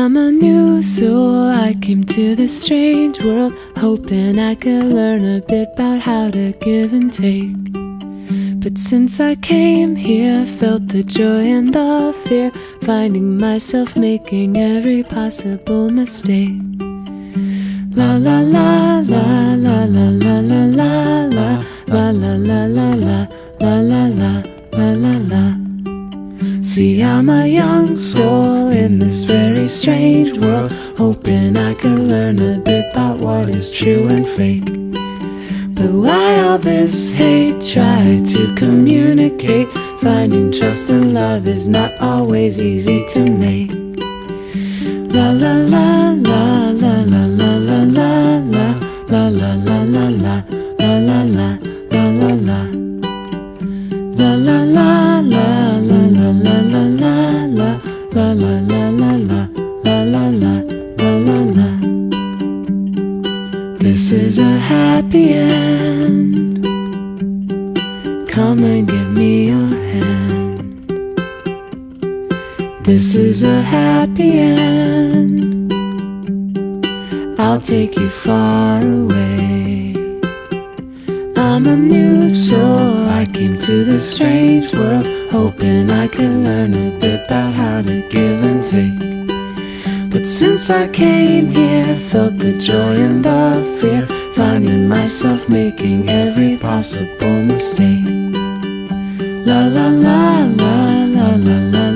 I'm a new soul, I came to this strange world hoping I could learn a bit about how to give and take. But since I came here, I felt the joy and the fear, finding myself making every possible mistake. La la la la la la la la la la la la la la la la la la la la. See, I'm a young soul in this very strange world, hoping I could learn a bit about what is true and fake. But why all this hate? Try to communicate. Finding trust and love is not always easy to make. La la la la la la la la la la la la la la la la la la la la. La la la la la la la la la la la la la la la la la la la. This is a happy end. Come and give me your hand. This is a happy end. I'll take you far away. I'm a new soul, I came to this strange world hoping I could learn a bit about how to give and take. But since I came here, felt the joy and the fear, finding myself making every possible mistake. La la la la la la la.